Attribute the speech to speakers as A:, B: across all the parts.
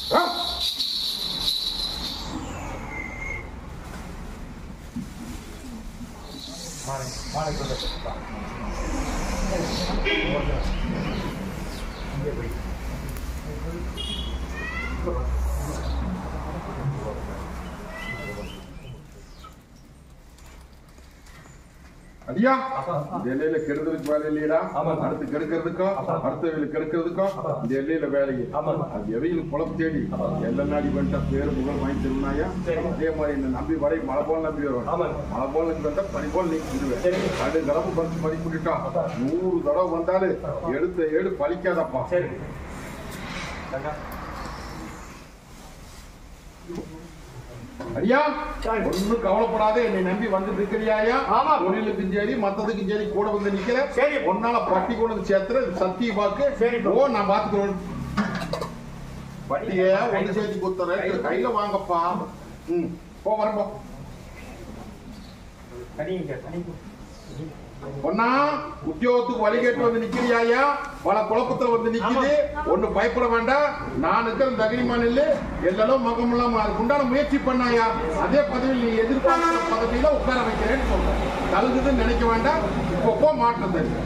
A: ஐயா இந்த எல்லையில கெடுக்கிறதுக்கு வேலை இல்லையா? அடுத்து கெடுக்கிறதுக்கும் அடுத்த வேலை கெடுக்கிறதுக்கும் இந்த எல்லையில வேலையை அது எவையில் குழப்பம் தேடி எல்லை நாடி வந்துட்டா பேரு புகழ் வாங்கி தருனாயா? அதே மாதிரி என்ன நம்பி வரை மழை போல நம்பி வரும். மழை போல நம்பி வந்தா பனி போல் நீக்கிடுவேன். அது கிளம்பு பறிச்சு பறி கூட்டிட்டா 100 தடவை வந்தாலும் எடுத்த ஏடு பலிக்காதப்பா. ஐயா ஒன்னும் கவலைப்படாத, என்னை நம்பி வந்துட்டு இருக்கிறியா? தொழிலுக்கும் சரி மத்ததுக்கும் சரி கூட வந்து நிக்கிற. சரி ஒன்னால பட்டி கொண்டு சேர்த்துற சத்திய பாக்கு. ஓ நான் பாத்துக்கிறேன். வட்டிய ஒண்ணு சேர்த்து குத்துறேன் கையில வாங்கப்பா. போ வரப்போ ஒன்னா உத்தியோகத்துக்கு வழிகேட்டு வந்து நிக்கிறியா? பல குழப்பத்துல வந்து நிக்குது. ஒண்ணு பயப்பட வேண்டாம். நான் இருக்கிற தகுதிமான இல்ல எல்லாரும் மகம் இல்லாம அதுக்குண்டான முயற்சி பண்ணாயா? அதே பதவியில் நீ எதிர்பார்க்கிற பதவியில உட்கார வைக்கிறேன்னு சொல்றேன். தகுதுன்னு நினைக்க வேண்டாம். இப்போ மாற்றம் தெரியும்.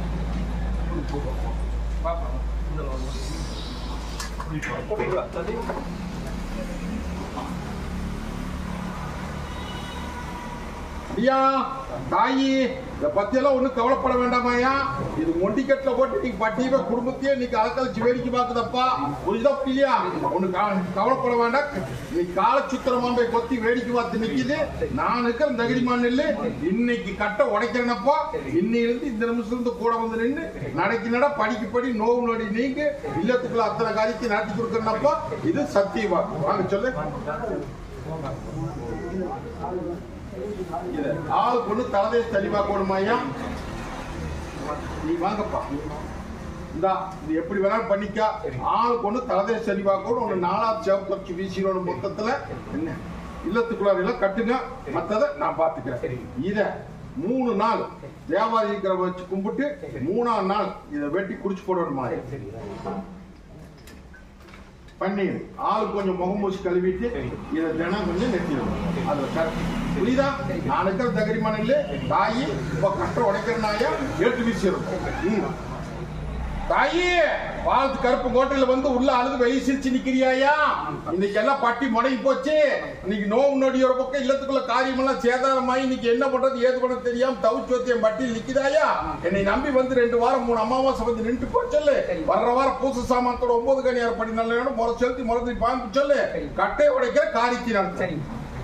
A: ஐயா தாயி இத பத்தியெல்லாம் ஒண்ணும் கவலைப்பட வேண்டாமாயா? இது மொண்டிக்கட்டுல போட்டு நீங்க பட்டியவே குடும்பத்தையே நீங்க அலக்கழிச்சு வேடிக்கை பார்க்குதப்பா. புரியுதா இல்லையா? ஒண்ணு கவலைப்பட வேண்டாம். நீ கால சுத்திரமா போய் கொத்தி வேடிக்கை பார்த்து நிக்குது. நான் இருக்கிற தகுதிமான இல்ல இன்னைக்கு கட்ட உடைக்கிறேனப்பா. இன்னிலிருந்து இந்த நிமிஷம் இருந்து கூட வந்து நின்று நடக்கி நட படிக்கு படி நோவு நொடி நீங்க இல்லத்துக்குள்ள அத்தனை காரியத்தை நடத்தி கொடுக்கறனப்பா. இது சத்தியமா வாங்க சொல்லு. ஆள் கொண்டு தலையை தெளிவா போடுமாயா? நீ வாங்கப்பா. இந்தா இது எப்படி வேணாலும் பண்ணிக்கா. ஆள் கொண்டு தலையை தெளிவா கூட ஒண்ணு 4ஆவது சேவ் குறைச்சி வீசினோட மொத்தத்துல என்ன இல்லத்துக்குள்ள கட்டுங்க. மத்தத நான் பாத்துக்கிறேன். இத 3 நாள் தேவாரி இருக்கிற வச்சு கும்பிட்டு 3ஆம் நாள் இதை வெட்டி குடிச்சு போடணுமா? பன்னீர் ஆள் கொஞ்சம் முகமூசி கழுவிட்டு இதை தினம் கொஞ்சம் நெத்திடணும். அதுல புரியுதா? நான் இருக்கிற தகுதிமான இல்ல தாயி இப்ப கட்ட உடைக்கிறனாயா ஏற்று வீசிடும். தாயி வாழ்த்து கருப்பு கோட்டையில வந்து உள்ள அழுது வெளியே சிரிச்சு நிக்கிறியாயா? இன்னைக்கு எல்லாம் பட்டி முடங்கி போச்சு. இன்னைக்கு நோவு நொடியோட பக்கம் இல்லத்துக்குள்ள காரியம் எல்லாம் சேதாரமாயி இன்னைக்கு என்ன பண்றது ஏது பண்ண தெரியாம தவிச்சு என் பட்டியில் நிக்குதாயா? என்னை நம்பி வந்து 2 வாரம் 3 அமாவாசை வந்து நின்று போச்சல்லு. வர்ற வாரம் பூச சாமானத்தோட 9 கனியார் படி நல்ல வேணும் முறை செலுத்தி முறை பாம்பு சொல்லு. கட்டை உடைக்கிற காரியத்தை நான்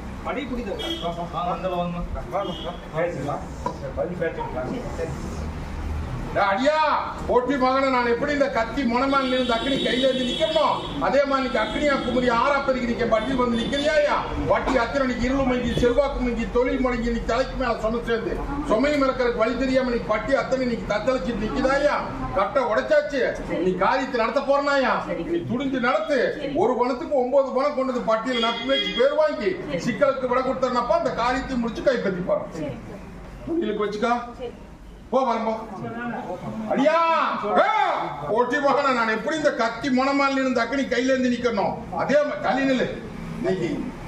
A: அடியா போட்டி மகனை நான் எப்படி இந்த கத்தி முனமான இருந்து அக்னி கையில இருந்து நிக்கணும் அதே மாதிரி அக்னியா குமரி ஆறாப்பதிக்கு நிக்க பட்டி வந்து நிக்கிறியா? வட்டி அத்தனை இன்னைக்கு இருள் மங்கி செல்வாக்கு மங்கி தொழில் முடங்கி இன்னைக்கு தலைக்கு மேல சொன்ன சேர்ந்து சுமையும் இருக்கிறதுக்கு வழி தெரியாம இன்னைக்கு பட்டி அத்தனை இன்னைக்கு தத்தளிச்சு நிக்குதாயா? கட்ட உடைச்சாச்சு. நீ காரியத்தை நடத்த போறனாயா? நீ துணிஞ்சு நடத்து. ஒரு பணத்துக்கு 9 பணம் கொண்டது பட்டியல் நட்பு வச்சு பேர் வாங்கி சிக்கலுக்கு விட கொடுத்தனப்பா அந்த காரியத்தை முடிச்சு கைப்பற்றி பாரு. துணிலுக்கு வச்சுக்கா போ வரம்போ. அடியா போட்டி மகனை நான் எப்படி இந்த கத்தி முனமால இருந்து அக்னி கையில இருந்து நிக்கணும் அதே கலினில் இன்னைக்கு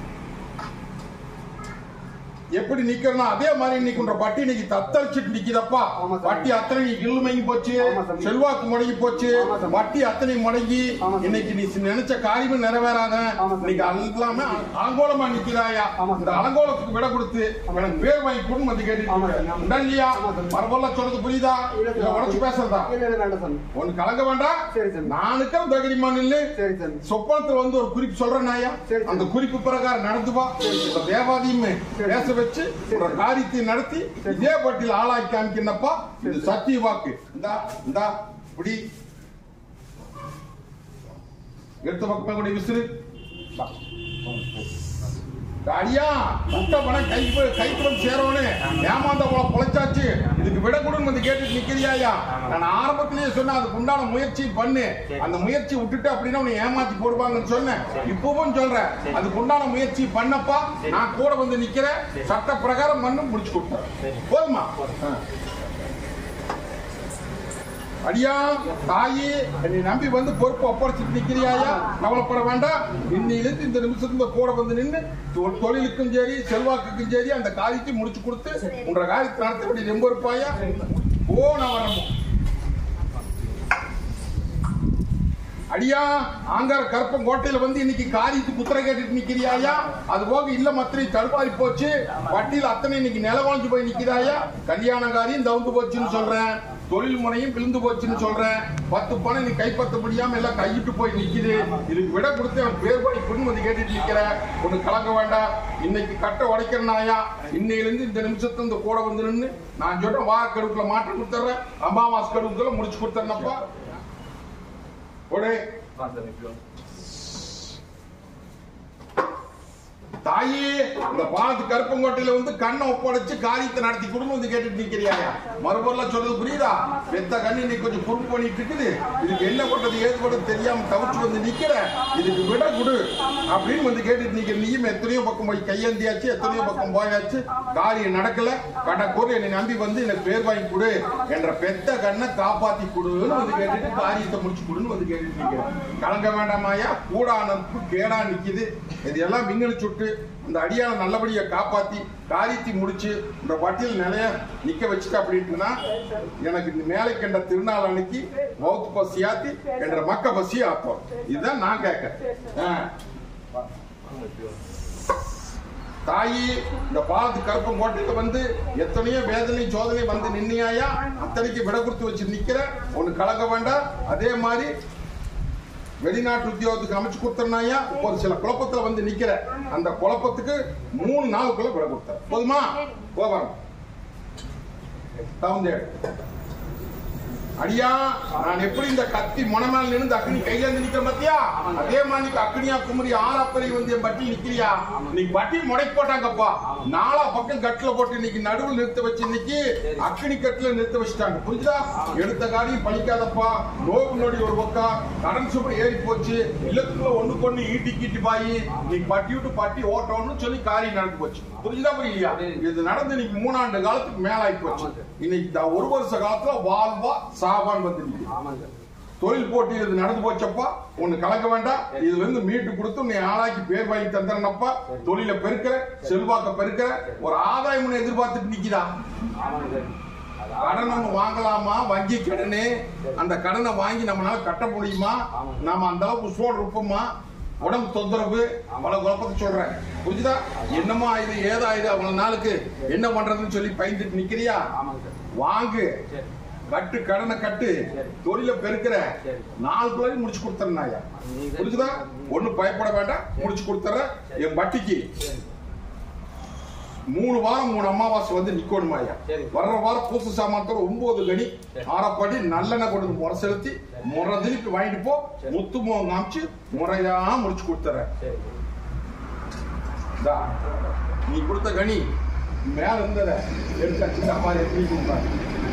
A: எப்படி நிக்கிறோம் அதே மாதிரி இன்னைக்கு பட்டி இன்னைக்கு தத்தளிச்சுட்டு நிக்குதப்பா. வட்டி அத்தனை இழுமங்கி போச்சு, செல்வாக்கு முடங்கி போச்சு, வட்டி அத்தனை முடங்கி இன்னைக்கு நீ நினைச்ச காரியமும் நிறைவேறாத இன்னைக்கு எல்லாமே அலங்கோலமா நிக்கிறாயா? இந்த அலங்கோலத்துக்கு விட கொடுத்து எனக்கு பேர் வாங்கி கொடுன்னு வந்து கேட்டு இல்லையா? மரபொல்ல சொல்றது புரியுதா? உடச்சு பேசுறதா? ஒன்னு கலங்க வேண்டாம். நானுக்கு தகுதிமான இல்ல சொப்பனத்துல வந்து ஒரு குறிப்பு சொல்றேன் நாயா. அந்த குறிப்பு பிரகாரம் நடந்துவா. தேவாதியுமே பேச வச்சு ஒரு காரியத்தை நடத்தி இதே பட்டியல் ஆளாக்கி காமிக்கிறப்பா. இது சத்திய வாக்கு. இந்தா இப்படி எடுத்த பக்கம் கூட விசிறு அடியா முட்டை பணம் கைப்புறம் சேரவனு ஏமாந்த போல பொழைச்சாச்சு. இதுக்கு விட கொடுன்னு வந்து கேட்டு நிக்கிறியாயா? நான் ஆரம்பத்திலேயே சொன்னேன் அதுக்கு உண்டான முயற்சி பண்ணு. அந்த முயற்சி விட்டுட்டு அப்படின்னா உன்னை ஏமாத்தி போடுவாங்கன்னு சொன்னேன். இப்பவும் சொல்றேன் அதுக்கு உண்டான முயற்சி பண்ணப்பா. நான் கூட வந்து நிக்கிறேன். சட்ட பிரகாரம் பண்ணு முடிச்சு கொடுத்தேன். போதுமா? அடியா தாயி என்னை நம்பி வந்து பொறுப்பு ஒப்படைச்சிட்டு நிக்கிறியாயா? கவலைப்பட வேண்டாம். இன்னிலிருந்து இந்த நிமிஷத்துல கூட வந்து நின்று தொழிலுக்கும் சரி செல்வாக்குக்கும் சரி அந்த காரியத்தை முடிச்சு கொடுத்து உன்ற காரியத்தை நடத்த வேண்டிய ரொம்ப இருப்பாயா? போன வரணும் அடியா ஆங்கார கருப்பங்கோட்டையில வந்து இன்னைக்கு காரியத்துக்கு குத்திரை கேட்டுட்டு நிக்கிறியாயா? அது போக இல்ல மத்திரை தடுப்பாரி போச்சு, வட்டியில் அத்தனை இன்னைக்கு நிலவாஞ்சு போய் நிக்கிறாயா? கல்யாண காரியம் தவுந்து போச்சுன்னு சொல்றேன், தொழில் முனையும் விழுந்து போச்சுன்னு சொல்றேன். 10 பணம் நீ கைப்பற்ற முடியாம எல்லாம் கையிட்டு போய் நிக்குது. இதுக்கு விட கொடுத்து அவன் பேர் போய் பொண்ணு வந்து கேட்டுட்டு நிக்கிற. ஒண்ணு கலங்க வேண்டாம். இன்னைக்கு கட்ட உடைக்கிறனாயா? இன்னையிலிருந்து இந்த நிமிஷத்துல இந்த கூட வந்து நின்று நான் சொல்றேன் வார கடுப்புல மாற்றம் கொடுத்துறேன், அமாவாசை கடுப்புல முடிச்சு கொடுத்துறேன்னப்பா. தாயே இந்த பாலத்து கருப்பங்கோட்டையில வந்து கண்ணை ஒப்படைச்சு காரியத்தை நடத்தி குடும்பம் வந்து கேட்டுட்டு நிக்கிறியாயா? மறுபொருளா சொல்றது புரியுதா? பெத்த கண்ணு இன்னைக்கு கொஞ்சம் குறும்பு பண்ணிட்டு இருக்குது. இதுக்கு என்ன பண்றது ஏது பண்றது தெரியாம தவிச்சு வந்து நிக்கிற. இதுக்கு விட குடு அப்படின்னு வந்து கேட்டுட்டு நிக்கிற. நீயும் எத்தனையோ பக்கம் போய் கையேந்தியாச்சு, எத்தனையோ பக்கம் போயாச்சு, காரியம் நடக்கல. கடற்கூர் என்னை நம்பி வந்து எனக்கு பேர் வாங்கி கொடு என்ற பெத்த கண்ணை காப்பாத்தி கொடுன்னு வந்து கேட்டுட்டு காரியத்தை முடிச்சு கொடுன்னு வந்து கேட்டுட்டு நிக்கிற. கலங்க வேண்டாமாயா? கூடா நட்பு கேடா நிக்குது. இது எல்லாம் விங்கனு சுட்டு இந்த அடியான நல்லபடியா காப்பாத்தி காரியத்தை முடிச்சு இந்த வட்டியில் நிலைய நிக்க வச்சுட்டு அப்படின்ட்டுனா எனக்கு இந்த மேலை கண்ட திருநாள் அன்னைக்கு மவுத்து பசி ஆத்தி என்ற மக்க பசி ஆப்போம். இதுதான் நான் கேட்க. தாயி இந்த பாலத்து கருப்பங்கோட்டையில வந்து எத்தனையோ வேதனை சோதனை வந்து நின்னியாயா? அத்தனைக்கு விட கொடுத்து வச்சு நிக்கிற. ஒண்ணு கலங்க வேண்டாம். அதே மாதிரி வெளிநாட்டு உத்தியோகத்துக்கு அமைச்சு கொடுத்தனாயா? ஒரு சில குழப்பத்துல வந்து நிக்கிற. அந்த குழப்பத்துக்கு 3 நாளுக்குள்ள விட கொடுத்த போதுமா? போவாங்க அடியா நான் எப்படி இந்த கத்தி முனமேல இருந்து அக்னி கையில இருந்து நிக்கிற பத்தியா? அதே மாதிரி அக்னியா குமரி ஆறாப்பறை வந்து என் பட்டி நிக்கிறியா? இன்னைக்கு பட்டி முடை போட்டாங்கப்பா. 4 பக்கம் கட்டுல போட்டு இன்னைக்கு நடுவில் நிறுத்த வச்சு இன்னைக்கு அக்னி கட்டுல நிறுத்த வச்சுட்டாங்க. புரிஞ்சுதா? எடுத்த காரியம் பழிக்காதப்பா. நோக்கு நொடி ஒரு பக்கம் கடன் சுப்படி ஏறி போச்சு. இல்லத்துக்குள்ள ஒண்ணுக்கு ஒண்ணு ஈட்டி கீட்டி பாயி இன்னைக்கு பட்டி விட்டு பட்டி ஓட்டணும்னு சொல்லி காரியம் நடந்து போச்சு. புரிஞ்சுதா புரியலையா? இது நடந்து இன்னைக்கு 3 ஆண்டு காலத்துக்கு மேல ஆகி போச்சு. இன்னைக்கு 1 வருஷ காலத்துல வாழ்வா சாவான் வந்து தொழில் போட்டி இது நடந்து போச்சப்பா. ஒண்ணு கலக்க வேண்டாம். இதுல இருந்து மீட்டு கொடுத்து நீ ஆளாக்கி பேர் வாங்கி தந்தனப்பா. தொழில பெருக்கிற, செல்வாக்க பெருக்கிற, ஒரு ஆதாயம் எதிர்பார்த்துட்டு நிக்கிறா. கடன் ஒண்ணு வாங்கலாமா? வங்கி கடனே. அந்த கடனை வாங்கி நம்மளால கட்ட முடியுமா? நாம அந்த அளவுக்கு சோடு இருப்போமா? உடம்பு தொந்தரவு பல குழப்பத்தை சொல்றேன். புரிஞ்சுதா? என்னமா இது ஏதா இது அவ்வளவு நாளுக்கு என்ன பண்றதுன்னு சொல்லி பயந்துட்டு நிக்கிறியா? வாங்கு, கட்டு, கடனை கட்டு, தொழில பெருக்கிற. 4 பிள்ளையும் முடிச்சு கொடுத்துறேன். புரிஞ்சுதா? ஒண்ணு பயப்பட வேண்டாம். முடிச்சு கொடுத்துற. என் பட்டிக்கு 3 வாரம் 3 அமாவாசை வந்து நிக்கணுமாயா? வர்ற வாரம் பூச சாமானத்தோட 9 கனி ஆறப்படி நல்லெண்ணெய் கொண்டு முறை செலுத்தி முறை திருப்பி வாங்கிட்டு போ. முத்து மோகம் காமிச்சு முறையா முடிச்சு கொடுத்துற. நீ கொடுத்த கனி மேல இருந்தத எடுத்து சின்ன மாதிரி எப்படி கொடுப்பாரு?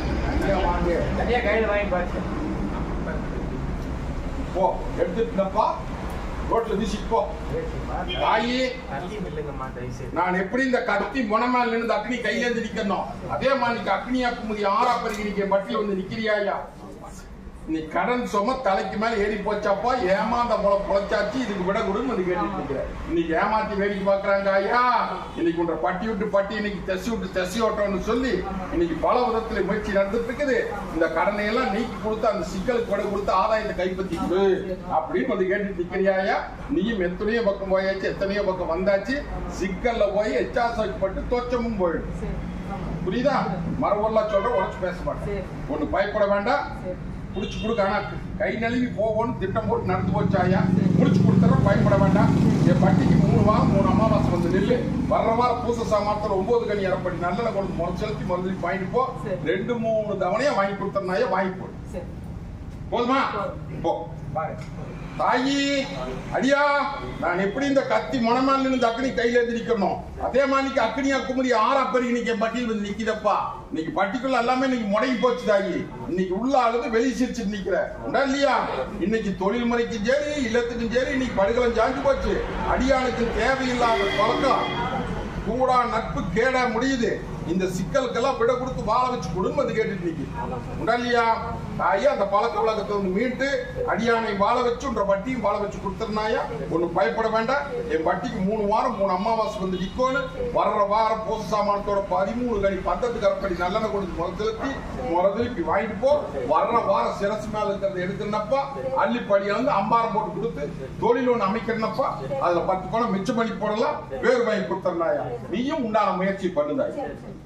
A: போ எடுத்துட்டப்பா. ரோட்ல வீசிட்டு போ. தாயி நான் எப்படி இந்த கத்தி முனமேல இருந்து அக்னி கையில இருந்து நிக்கணும், அதே மாதிரி அக்னியா குமரி ஆறாப்பறைக்கு நிக்க பட்டியல் வந்து நிக்கிறியாயா? நீ கடன் சும தலைக்கு மேல ஏறி போச்சாப்பா. ஏமாந்த பொழைச்சாச்சு. இதுக்கு விட கொடுன்னு வந்து கேட்டுட்டு இருக்கிற. இன்னைக்கு ஏமாத்தி வேடிக்கை பாக்குறாங்க ஐயா. இன்னைக்கு உன்ற பட்டி விட்டு பட்டி இன்னைக்கு தசி விட்டு தசி ஓட்டம்னு சொல்லி இன்னைக்கு பல விதத்துல முயற்சி நடந்துட்டு இருக்குது. இந்த கடனை எல்லாம் நீக்கி கொடுத்து அந்த சிக்கலுக்கு விட கொடுத்து ஆதாயத்தை கைப்பற்றி கொடு அப்படின்னு வந்து கேட்டுட்டு நிக்கிறியாயா? நீயும் எத்தனையோ பக்கம் போயாச்சு, எத்தனையோ பக்கம் வந்தாச்சு. சிக்கல்ல போய் எச்சாசப்பட்டு தோச்சமும் போயிடும். புரியுதா? மரபொருளா சொல்ற உடச்சு பேச மாட்டேன். ஒண்ணு பயப்பட வேண்டாம். முடிச்சு கொடுக்க. ஆனா கை நழுவி போவோன்னு திட்டம் போட்டு நடந்து போச்சாயா? முடிச்சு கொடுத்துற. பயப்பட வேண்டாம். என் பட்டிக்கு 3 வாரம் 3 அமாவாசை வந்து நெல்லு. வர்ற வாரம் பூச சாமானத்துல 9 கனி அரைப்படி நல்லெண்ணெய் கொண்டு முறை செலுத்தி மறுபடியும் வாங்கிட்டு போ. 2-3 தவணையா வாங்கி கொடுத்தனாயா வாங்கி போடு. போதுமா? போ. தாயி அடியா நான் எப்படி இந்த கத்தி முனமேல இருந்து அக்னி கையில இருந்து நிக்கணும், அதே மாதிரி அக்னியா குமரி ஆறாப்பறை இன்னைக்கு பட்டியல் வந்து நிக்குதப்பா. இன்னைக்கு பட்டிக்குள்ள எல்லாமே இன்னைக்கு முடங்கி போச்சு தாயி. இன்னைக்கு உள்ள ஆளுது வெளியே சிரிச்சுட்டு நிக்கிற உண்டா இல்லையா? இன்னைக்கு தொழில் முறைக்கும் சரி இல்லத்துக்கும் சரி இன்னைக்கு படுகலம் சாஞ்சு போச்சு. அடியாளுக்கு தேவையில்லாத பழக்கம் கூடா நட்பு கேட முடியுது. இந்த சிக்கலுக்கெல்லாம் விட கொடுத்து வாழ வச்சு கொடுன்னு வந்து கேட்டுட்டு நிக்கி உடல்லையா தாயா அந்த பழக்க வழக்கத்தை வந்து மீட்டு அடியானை வாழ வச்சு உன்ற வட்டியும் வாழ வச்சு கொடுத்துருந்தாயா ஒன்னும் பயப்பட வேண்டாம். என் வட்டிக்கு 3 வாரம் 3 அமாவாசை வந்து நிக்கணும். வர்ற வாரம் பூச சாமானத்தோட 13 கடி பந்தத்துக்கு அப்படி நல்லெண்ண கொடுத்து முறதிருப்பி வாங்கிட்டு போ. வர்ற வாரம் சிரசு மேல இருக்கிறத எடுக்கிறனப்பா அள்ளி படியா வந்து அம்பாரம் போட்டு கொடுத்து தொழில் ஒண்ணு அமைக்கிறனப்பா அதுல 10 பணம் மிச்சம் பண்ணி போடலாம். வேறு வாங்கி கொடுத்துருந்தாயா நீயும் உண்டான முயற்சி பண்ணுதாய்.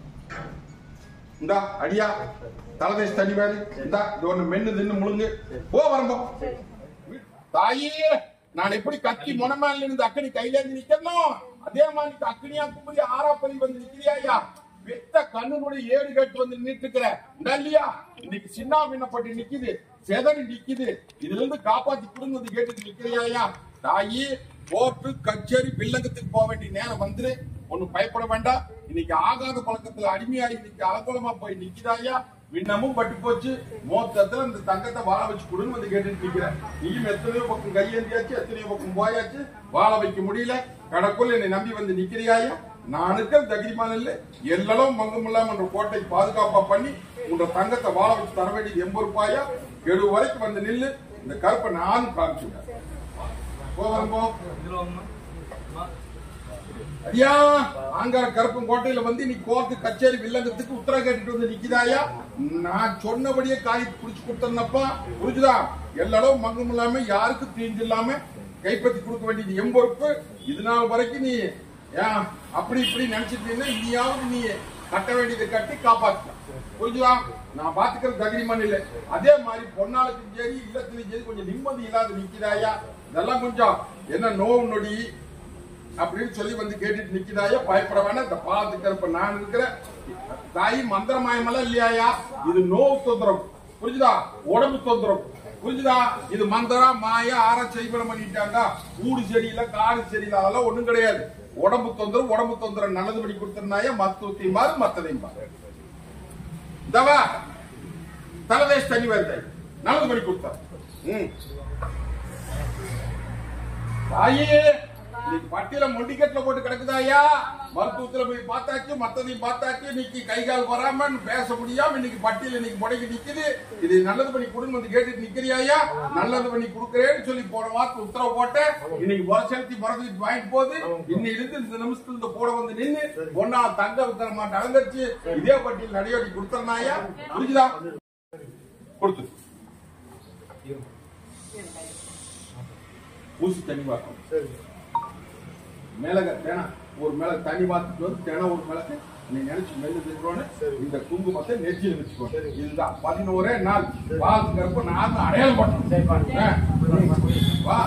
A: இந்தா அடியா தலதேச தனி வேறு இந்தா ஒண்ணு மென்னு தின்னு முழுங்கு போ வரம்போ. தாயே நான் எப்படி கத்தி முனமேல இருந்து அக்கனி கையில இருந்து நிக்கணும் அதே மாதிரி அக்கனியா கும்படி ஆறாப்பதி வந்து நிக்கிறியா வெத்த கண்ணுடைய 7 கேட்டு வந்து நின்றுக்கிற இல்லையா. இன்னைக்கு சின்ன பின்னப்பட்டு நிக்குது செதறி நிக்குது. இதுல இருந்து காப்பாத்தி குடும்பத்தை கேட்டு நிக்கிறியா தாயி. கோர்ட்டு கச்சேரி வில்லங்கத்துக்கு போக வேண்டிய நேரம் வந்துரு. ஒன்னும் பயப்பட வேண்டாம். இன்னைக்கு ஆகாத பழக்கத்துல அடிமையாகி இன்னைக்கு அலங்கோலமா போய் நிக்கிறாயா. விண்ணமும் பட்டு போச்சு. மோத்தத்துல இந்த தங்கத்தை வாழ வச்சு கொடுன்னு வந்து கேட்டுட்டு நிக்கிறேன். நீயும் எத்தனையோ பக்கம் கையேந்தியாச்சு எத்தனையோ பக்கம் போயாச்சு வாழ வைக்க முடியல. கடக்குள் என்னை நம்பி வந்து நிக்கிறியாயா. நானுக்கு தகிரிமான இல்ல எல்லாம் மங்கமில்லாம என்ற கோட்டை பாதுகாப்பா பண்ணி உங்க தங்கத்தை வாழ வச்சு தர வேண்டியது 80 ரூபாயா. 7 வரைக்கும் வந்து நில்லு. இந்த கருப்பை நானும் காமிச்சுட்டேன். ஐயா ஆங்கார கருப்பம் கோட்டையில வந்து நீ கோர்ட்டு கச்சேரி வில்லங்கத்துக்கு உத்தரவு கேட்டுட்டு வந்து நிக்கிதாயா. நான் சொன்னபடியே காய் குடிச்சு கொடுத்தப்பா புரிஞ்சுதா. எல்லாரும் மங்கம் இல்லாம யாருக்கும் தீங்கு இல்லாம கைப்பற்றி கொடுக்க வேண்டியது 80 ரூபாய். இது நாள் வரைக்கும் நீ அப்படி இப்படி நினைச்சிட்டு இனியாவது நீ கட்ட வேண்டியதை கட்டி காப்பாற்ற புரிஞ்சுதா. நான் பாத்துக்கிறது தகிரிமன் இல்ல. அதே மாதிரி பொன்னாளுக்கும் சரி இல்லத்திலும் சரி கொஞ்சம் நிம்மதி இல்லாத நிக்கிறாயா. இதெல்லாம் கொஞ்சம் என்ன நோவு நொடி அப்படின்னு சொல்லி வந்து கேட்டுட்டு நிக்கிறாயா. பயப்பட வேணாம். இந்த பாலத்துக்கு நான் இருக்கிறேன். தாய் மந்திரமாயமெல்லாம் இல்லையாயா. இது நோவு தொந்தரவு புரிஞ்சுதா. உடம்பு தொந்தரவு புரிஞ்சுதா. இது மந்திரா மாயா ஆரா செய்வனம் பண்ணிட்டாங்க. ஊடு சரியில்லை காடு சரியில்லை அதெல்லாம் ஒண்ணும் கிடையாது. உடம்பு தொந்தரவு உடம்பு தொந்தரவு நல்லது படி கொடுத்திருந்தாயா. மருத்துவத்தையும் பாரு மத்ததையும் பாரு. தவா தலதேச தனி வருது நல்லது படி கொடுத்தார். தாயே பட்டியல மொண்டிக்கட்டுல போட்டு கிடக்குதாயா. மருத்துவத்துல போய் பார்த்தாச்சு மத்ததையும் பார்த்தாச்சு. இன்னைக்கு கை கால் வராம பேச முடியாம இன்னைக்கு பட்டியல இன்னைக்கு முடங்கி நிக்குது. இது நல்லது பண்ணி கொடுன்னு வந்து கேட்டுட்டு நிக்கிறியாயா. நல்லது பண்ணி கொடுக்கறேன்னு சொல்லி போன வாரத்து உத்தரவு போட்ட இன்னைக்கு செலுத்தி மறந்துட்டு வாங்கிட்டு போகுது. இன்னிலிருந்து இந்த நிமிஷத்துல இந்த போட வந்து நின்று ஒன்னா தங்க வித்தர மாட்டேன் அலங்கரிச்சு இதே பட்டியல் நடையோடி கொடுத்தனாயா. புரிஞ்சுதா. கொடுத்து ஊசி தண்ணி பார்க்கணும். மிளக தேனா ஒரு மிளகு தண்ணி பார்த்துட்டு வந்து தேனா ஒரு மிளகு நீ நினைச்சு மெல்லு தின்றோன்னு இந்த குங்குமத்தை நெற்றியில் வச்சுக்கோ. இதுதான் 11 நாள் பாதுகாப்பு நான் அடையாளம் பண்றேன். வா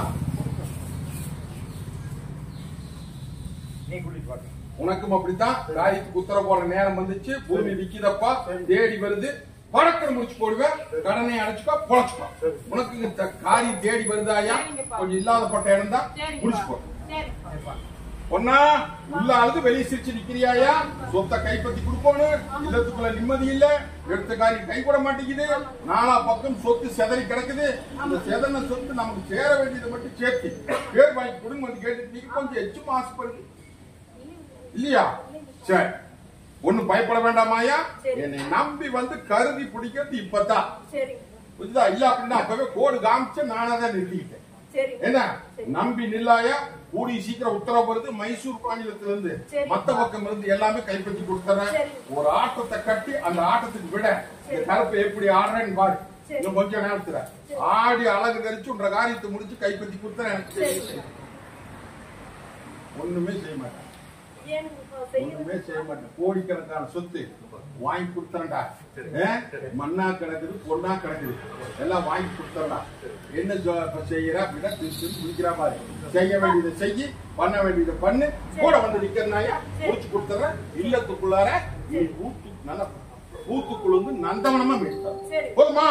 A: உனக்கும் அப்படித்தான். காரியத்துக்கு உத்தரவு போற நேரம் வந்துச்சு. பூமி விக்கிதப்பா தேடி வருது. பழக்கம் முடிச்சு போடுவேன். கடனை அடைச்சுக்கோ பொழைச்சுக்கோ. உனக்கு காரியம் தேடி வருதாயா. கொஞ்சம் இல்லாதப்பட்ட இடம் தான் முடிச்சு போ. ஒன்னா உள்ள ஆளுக்கு வெளியே சிரிச்சு நிக்கிறியாயா. சொத்தை கைப்பற்றி கொடுக்கணும். இல்லத்துக்குள்ள நிம்மதி இல்ல. எடுத்த காரியம் கை கூட மாட்டேங்குது. 4 பக்கம் சொத்து செதறி கிடக்குது. அந்த செதறின சொத்து நமக்கு சேர வேண்டியதை மட்டும் சேர்த்து பேர் வாங்கி கொடுங்க வந்து கேட்டு கொஞ்சம் எச்சு ஆசைப்படுது இல்லையா. சரி ஒண்ணு பயப்பட வேண்டாமாயா. என்னை நம்பி வந்து கருதி பிடிக்கிறது இப்பதான் புரியுதா. இல்ல அப்படின்னா அப்பவே கோடு காமிச்சு நானாதான் நிறுத்திக்கிட்டேன். என்ன நம்பி நில்லாயா. கூடி சீக்கிரம் உத்தரவு வருது. மைசூர் மாநிலத்திலிருந்து மத்த பக்கம் இருந்து எல்லாமே கைப்பற்றி கொடுத்துறேன். ஒரு ஆட்டத்தை கட்டி அந்த ஆட்டத்துக்கு விட இந்த கருப்பை எப்படி ஆடுறேன்னு பாரு. இன்னும் கொஞ்சம் நேரத்துல ஆடி அழகு கரிச்சு உன்ற காரியத்தை முடிச்சு கைப்பற்றி கொடுத்துறேன். எனக்கு ஒண்ணுமே செய்ய மாட்டேன். ஒண்ணுமே செய்ய மாட்டேன். கோடிக்கணக்கான சொத்து வாங்கி கொடுத்தா மண்ணா கிடக்குது பொண்ணா கிடக்குது எல்லாம் வாங்கி கொடுத்தா என்ன செய்யற அப்படின்னா முடிக்கிற மாதிரி செய்ய வேண்டியதை செய்யி பண்ண வேண்டியதை பண்ணு. கூட வந்து நிக்கிறனாயா முடிச்சு கொடுத்துறேன். இல்லத்துக்குள்ளார நல்லா பூத்துக்குள்ள வந்து நந்தவனமா மேய்த்தார் போதுமா.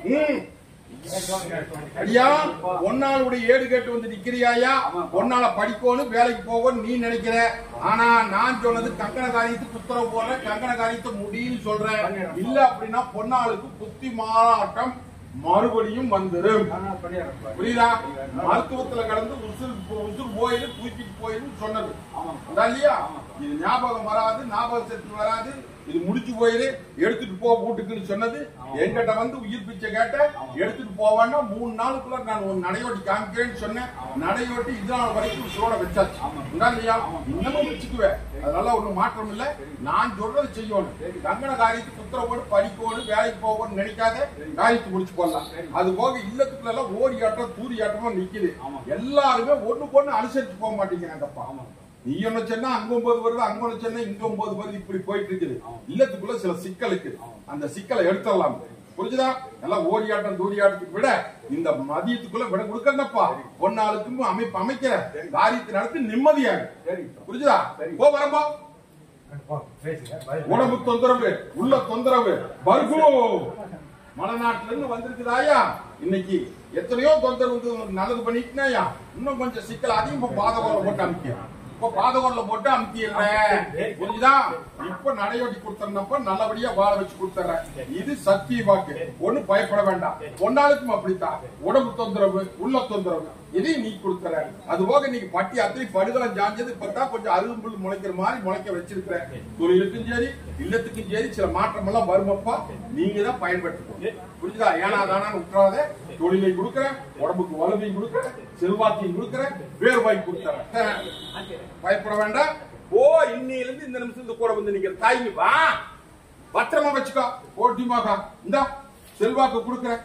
A: ஐயா ஒன்னாளுடைய 7 கேட்டு வந்து நிக்கிறியாயா. ஒன்னால படிக்கணும் வேலைக்கு போகணும் நீ நினைக்கிற. ஆனா நான் சொன்னது கங்கண காரியத்துக்கு உத்தரவு போடுற கங்கண காரியத்தை முடியும்னு சொல்றேன். இல்ல அப்படின்னா பொன்னாளுக்கு புத்தி மாறாட்டம் மறுபடியும் வந்துடும். புரியுதா. மருத்துவத்துல கடந்து உசுறு போயிரு தூக்கிட்டு போயிரு சொன்னது இல்லையா. இது ஞாபகம் வராது. ஞாபக சக்தி வராது. இது முடிச்சு போயிரு, எடுத்துட்டு போ வீட்டுக்குன்னு சொன்னது என்கிட்ட வந்து உயிர் பிச்சை கேட்ட, எடுத்துட்டு போவான்னா 3 நாளுக்குள்ள நான் ஒரு நடையோட்டி காமிக்கிறேன்னு சொன்னேன். நடையோட்டி இதனால் வரைக்கும் சோட வச்சாச்சு இல்லையா? இன்னமும் வச்சுக்குவேன், அதனால ஒண்ணும் மாற்றம் இல்ல. நான் சொல்றது செய்யணும். தங்கன காரியத்துக்கு உத்தரவோடு படிக்கணும், வேலைக்கு போகணும்னு நினைக்காத, காரியத்தை முடிச்சு போடலாம். அது போக இல்லத்துக்குள்ள எல்லாம் ஓடி ஆட்டம் தூரி ஆட்டமா நிக்குது. எல்லாருமே ஒண்ணுக்கு ஒண்ணு அனுசரிச்சு போக மாட்டேங்கிறாங்கப்பா. நீ ஒண்ணு சொன்னா அங்க 9 வருது, அங்க ஒண்ணு சொன்னா இங்க 9 வருது, இப்படி போயிட்டு இருக்குது. இல்லத்துக்குள்ள சில சிக்கல் இருக்குது. அந்த சிக்கலை எடுத்துடலாம். புரிஞ்சுதா? எல்லாம் ஓடியாட்டம் தூரியாட்டத்துக்கு விட இந்த மதியத்துக்குள்ள விட கொடுக்கறப்பா. பொன்னாளுக்கும் அமைப்பு அமைக்கிற காரியத்தை நடத்தி நிம்மதியாக. புரிஞ்சுதா? போ வரம்பா. உடம்பு தொந்தரவு, உள்ள தொந்தரவு, பர்கு மலைநாட்டுல இருந்து வந்திருக்குதாயா. இன்னைக்கு எத்தனையோ தொந்தரவு நல்லது பண்ணிட்டுனாயா. இன்னும் கொஞ்சம் சிக்கல் அதிகம் பாதகோல போட்டு அமைக்க. இப்ப பாதகோல போட்டு அமுத்திடுறேன். புரிஞ்சுதா? இப்ப நடையோட்டி கொடுத்தப்ப நல்லபடியா வாழ வச்சு கொடுத்துறேன். இது சக்தி வாக்கு. ஒண்ணு பயப்பட வேண்டாம். பொன்னாளுக்கும் அப்படித்தான். உடம்பு தொந்தரவு, உள்ள தொந்தரவு, இதையும் நீ கொடுத்துற. அது போக இன்னைக்கு பட்டி அத்தனை படுகலம் ஜாஞ்சது இப்பதான் கொஞ்சம் அருகும்புல் முளைக்கிற மாதிரி முளைக்க வச்சிருக்கிறேன். தொழிலுக்கும் சரி இல்லத்துக்கும் சரி சில மாற்றம் எல்லாம் வருமப்பா. நீங்க தான் பயன்படுத்திக்கோங்க. புரிஞ்சுதா? ஏனா தானு விட்டுறாத. தொழிலை கொடுக்குறேன், உடம்புக்கு வலுவையும் கொடுக்குறேன், செல்வாக்கையும் கொடுக்குறேன், வேர்வாய் கொடுத்துறேன். பயப்பட வேண்டாம். ஓ இன்னையில இருந்து இந்த நிமிஷத்துல கூட வந்து நிக்கிற தாய்க்கு வா, பத்திரமா வச்சுக்கோ. போட்டிமாக்கா இந்த செல்வாக்கு கொடுக்குறேன்.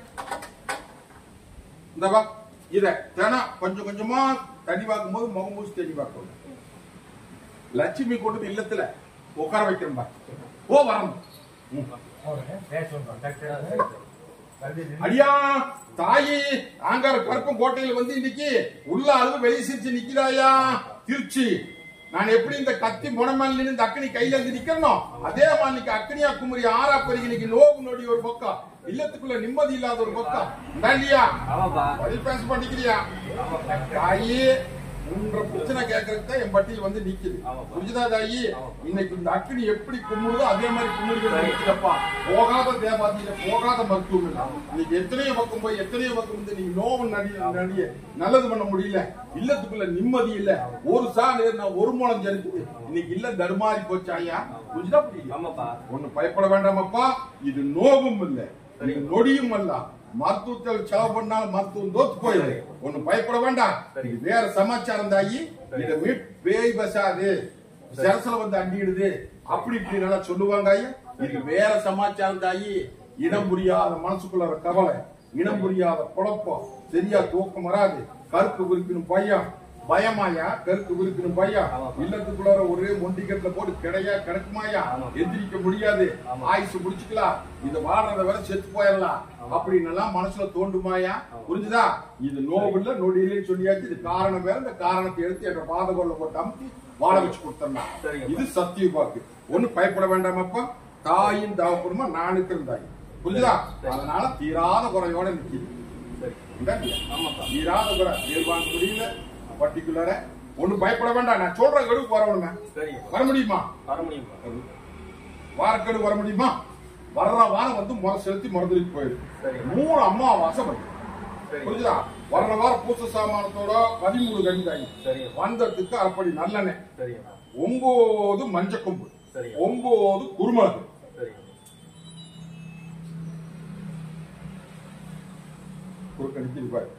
A: இந்த வா, இத தினம் கொஞ்சம் கொஞ்சமா தண்ணி வாக்கும் போது முகம் பூசி தண்ணி பார்க்கணும். லட்சுமி கொண்டு இல்லத்துல உட்கார வைக்கிறோம்பா. ஓ வரணும். அடியா தாயி ஆங்கார கருப்பம் கோட்டையில வந்து இன்னைக்கு உள்ள அளவு வெளியே சிரிச்சு நிக்கிறாயா. திருச்சி நான் எப்படி இந்த கத்தி முனமல்ல இந்த அக்கனி கையில இருந்து நிக்கணும், அதே மாதிரி இன்னைக்கு அக்கனியா குமரி ஆறா பெருகி இன்னைக்கு நோவு நொடி ஒரு பக்கம், இல்லத்துக்குள்ள நிம்மதி இல்லாத ஒரு பக்கம் இல்லையா? பேச பண்ணிக்கிறியா தாயி? உன்ற பிரச்சனை கேட்கறதுக்கு என் பட்டியல் வந்து நிக்குது. புரிஞ்சுதா தாயி? இன்னைக்கு இந்த அக்கினி எப்படி கும்பிடுதோ அதே மாதிரி கும்பிடுப்பா. போகாத தேவாதியில போகாத மருத்துவம் இல்லை. இன்னைக்கு எத்தனையோ பக்கம் போய் எத்தனையோ பக்கம் வந்து நீங்க நோவு நடிய நல்லது பண்ண முடியல. இல்லத்துக்குள்ள நிம்மதி இல்ல. ஒரு சார் ஒரு மூலம் ஜனிக்குது. இன்னைக்கு இல்ல தர்மாரி போச்சு ஐயா. புரிஞ்சுதா? புரியல? ஒண்ணு பயப்பட வேண்டாமப்பா. இது நோவும் இல்ல, இது நொடியும் அல்ல. மருத்துவத்தில் செலவு பண்ணாலும் மருத்துவம் தோத்து போயிடுது. ஒண்ணு பயப்பட வேண்டாம். வேற சமாச்சாரம் தாயி. இத வீட் பேய் பசாது சரசல வந்து அண்டிடுது அப்படி இப்படி நல்லா சொல்லுவாங்க ஐயா. இது வேற சமாச்சாரம் தாயி. இனம் புரியாத மனசுக்குள்ள கவலை, இனம் புரியாத குழப்பம், சரியா தூக்கம் வராது, கருப்பு குறிக்கணும் பையன் பயமாயா, கருக்கு விருக்கணும் பையா. இல்லத்துக்குள்ள ஒரே மொண்டிக்கட்டுல போட்டு கிடையா கிடக்குமாயா, எந்திரிக்க முடியாது, ஆயுசு முடிச்சுக்கலாம், இது வாடுறத வரை செத்து போயிடலாம் அப்படின்னு எல்லாம் மனசுல தோண்டுமாயா. புரிஞ்சுதா? இது நோவுல நொடியிலேன்னு சொல்லியாச்சு. இது காரணம் வேற. இந்த காரணத்தை எடுத்து என்ற பாதகோல போட்டு அமுத்தி வாழ வச்சு கொடுத்தா. இது சத்திய வாக்கு. ஒண்ணு பயப்பட வேண்டாமப்பா. தாயின் தாவப்படுமா நானுக்கு தாய். புரிஞ்சுதா? அதனால தீராத குறையோட நிக்குது. தீராத குறை தீர்வாங்க முடியல. பர்டிகுலரா ஒண்ணு பயப்பட வேண்டாம். நான் சொல்ற கடுவுக்கு வரணுமே. வர முடியுமா? வாரக்கடு வர முடியுமா? வர்ற வாரம் வந்து முறை செலுத்தி மறந்துட்டு போயிடும். 3 அமாவாசை வருது. புரிஞ்சுதா? வர்ற வாரம் பூச சாமானத்தோட 13 கணிதாயி வந்ததுக்கு அப்படி நல்லெண்ணெய், 9 மஞ்சள் கொம்பு, 9 குருமிளகு, குறுக்கடிக்கு ரூபாய்.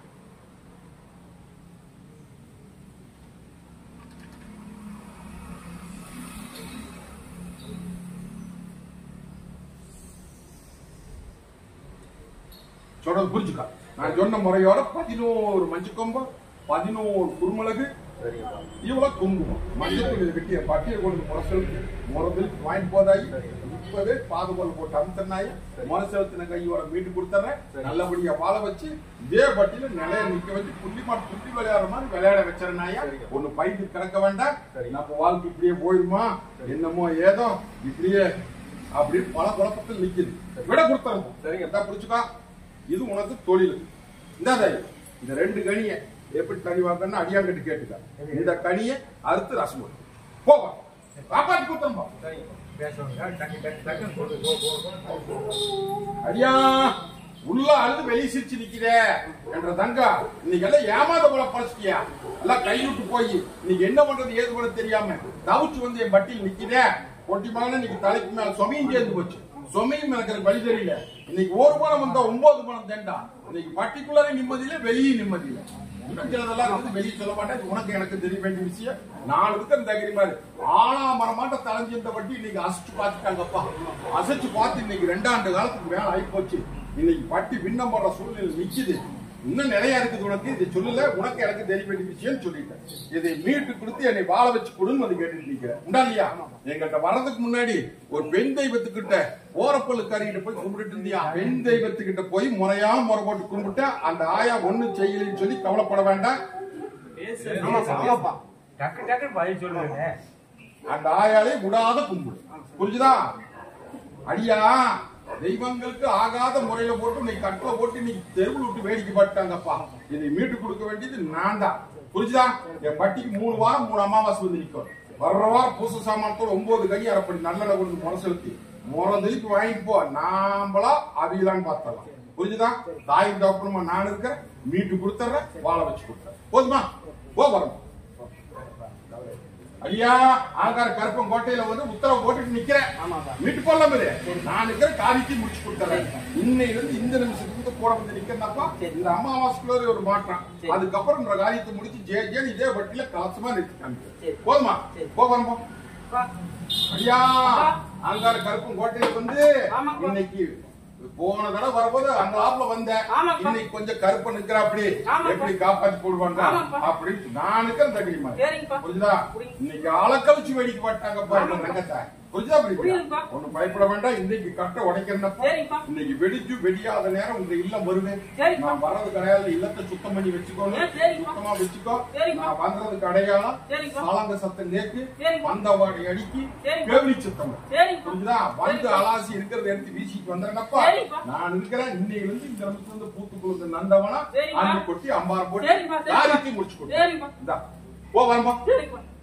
A: சொல்றது புரிஞ்சுக்கா. நான் சொன்ன முறையோட 11 மஞ்சள் கொம்பு, 11 குருமிளகு, இவ்வளவு குங்குமம், மஞ்சள் கட்டிய பட்டியை கொண்டு முறசெலுத்து வாங்கிட்டு போதாயி. இப்பவே பாதுகாப்பு போட்டு அமுத்தனாய் முறசெலுத்தின கையோட மீட்டு கொடுத்துறேன். நல்லபடியா வாழ வச்சு இதே பட்டியல நிலைய நிக்க வச்சு புள்ளி விளையாடுற மாதிரி விளையாட வச்சிருந்தாயா. ஒண்ணு பைக்கு கிடக்க வேண்டாம். நம்ம வாழ்க்கை இப்படியே போயிருமா என்னமோ ஏதோ இப்படியே அப்படின்னு பல குழப்பத்தில் நிக்குது. விட கொடுத்தோம். சரிங்க, புரிச்சுக்கா. இது உனக்கு தொழில். இந்த 2 கனியை எப்படி கனி வாங்கன்னு அடியாங்கட்டு கேட்டுக்க. இந்த கனியை அறுத்து ரசம் போக காப்பாற்றி கொடுத்தோம். அடியா உள்ள அழுது வெளியே சிரிச்சு நிக்கிற என்ற தங்கா இன்னைக்கு எல்லாம் ஏமாத போல பழச்சிட்டியா. எல்லாம் கைவிட்டு போய் இன்னைக்கு என்ன பண்றது ஏது பண்ண தெரியாம தவிச்சு வந்து என் பட்டியில் நிக்கிற. பொட்டி மகன் இன்னைக்கு தலைக்கு மேல சொமையும் சேர்ந்து போச்சு. சொமையும் எனக்கு வழி தெரியல. இன்னைக்கு ஒரு பணம் வந்தா 9 பணம் தேண்டா. இன்னைக்கு பர்டிகுலரா நிம்மதியில வெளியே நிம்மதியில. இன்னும் வெளியே சொல்ல மாட்டேன். உனக்கு எனக்கு தெரிய வேண்டிய விஷயம் 4 இருக்கிற தகிரி மாதிரி ஆனாமரமாட்ட தலைஞ்சிருந்த வட்டி இன்னைக்கு அசைச்சு பார்த்துட்டாங்கப்பா. அசைச்சு பார்த்து இன்னைக்கு 2 ஆண்டு காலத்துக்கு மேல ஆகி போச்சு. இன்னைக்கு பட்டி பின்னம் போடுற சூழ்நிலை நிக்குது. இன்னும் நிறைய இருக்குது. உனக்கு இதை சொல்லல, உனக்கு எனக்கு தெரிய வேண்டிய விஷயம் சொல்லிட்டேன். இதை மீட்டு கொடுத்து என்னை வாழ வச்சு கொடுன்னு வந்து கேட்டு நிக்கிறேன். உண்டா இல்லையா? எங்கிட்ட வர்றதுக்கு முன்னாடி ஒரு பெண் தெய்வத்துக்கிட்ட ஓரப்பல்லு கறிக்கிட்ட போய் கும்பிட்டு இருந்தியா? பெண் தெய்வத்துக்கிட்ட போய் முறையா முறை போட்டு கும்பிட்டு அந்த ஆயா ஒண்ணும் செய்யலன்னு சொல்லி கவலைப்பட வேண்டாம். அந்த ஆயாலே விடாத கும்பிடு. புரிஞ்சுதா? அடியா தெய்வங்களுக்கு ஆகாத முறையில போட்டு இன்னைக்கு கட்டளை போட்டு இன்னைக்கு தெருவில் விட்டு வேடிக்கை பார்த்தாங்கப்பா. இதை மீட்டு கொடுக்க வேண்டியது நான் தான். புரிஞ்சுதா? என் பட்டிக்கு 3 வாரம் 3 அமாவாசை வந்து நிற்கும். வர்ற வாரம் பூச சாமானத்தோட 9 கை அரைப்படி நல்லெண்ணெய் கொடுத்து முறை செலுத்தி முறந்தளிக்கு வாங்கிட்டு போ. நாம்பளா அவியலான்னு பார்த்தலாம். புரிஞ்சுதா? தாய் டாக்டருமா நான் இருக்கிறேன். மீட்டு கொடுத்துறேன், வாழ வச்சு கொடுத்துறேன். போதுமா? போ வரும். ஐயா ஆங்கார கருப்பம் கோட்டையில வந்து உத்தரவு போட்டுட்டு நிக்கிறேன். மீட்டு போடலாம். நான் இருக்கிற காரியத்தையும் முடிச்சு கொடுத்துறேன். இன்னையில இருந்து இந்த நிமிஷத்துக்கு கூட வந்து நிக்கிறேன்னாப்பா. இந்த அமாவாசைக்குள்ள ஒரு மாற்றம். அதுக்கப்புறம் இந்த காரியத்தை முடிச்சு ஜேஜேன்னு இதே வட்டியில காசுமா நிறுத்திக்காங்க. போதுமா? போகிறோம். ஐயா ஆங்கார கருப்பம் கோட்டையில வந்து இன்னைக்கு போன தடவை வரும்போது அந்த ஆப்ல வந்தேன். இன்னைக்கு கொஞ்சம் கருப்ப நிக்கிற அப்படி எப்படி காப்பாத்தி போடுவாங்க அப்படின்னு நான் இருக்கிறேன். தகுதிமா புரிஞ்சுதா? இன்னைக்கு அளக்கழிச்சு வேடிக்கை பாட்டாங்கப்பா இந்த நகத்தை. புரிஞ்சுதா? ஒண்ணு பயப்பட வேண்டாம். இன்னைக்கு கட்ட உடைக்கிறப்ப இன்னைக்கு வெடிச்சு வெடியாத நேரம் உங்க இல்லம் வருவேன். நான் வர்றது கிடையாது. இல்லத்தை சுத்தம் பண்ணி வச்சுக்கோங்க. சுத்தமா வச்சுக்கோ. நான் வந்ததுக்கு அடையாளம் சாலங்க சத்தம் நேற்று வந்த வாடை அடிக்கி கேவலி சுத்தம். புரிஞ்சுதா? வந்து அலாசி இருக்கிறத எடுத்து வீசிட்டு வந்தேன்னப்பா. நான் இருக்கிறேன். இன்னைக்கு இருந்து இந்த நிமிஷத்துல இருந்து பூத்து குழுந்து நந்தவனா அள்ளி கொட்டி அம்பாரம் போட்டு காரியத்தையும் முடிச்சு கொடுத்தேன். போ வரமா.